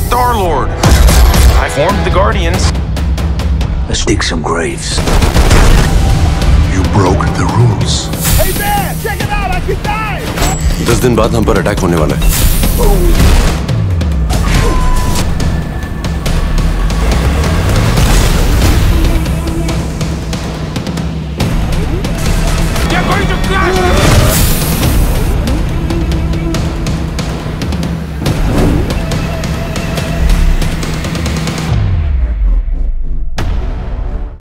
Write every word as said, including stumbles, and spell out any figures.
Star-Lord. I formed the Guardians. Let's dig some graves. You broke the rules. Hey man, check it out! I can die! दस दिन बाद हम पर attack होने वाला है।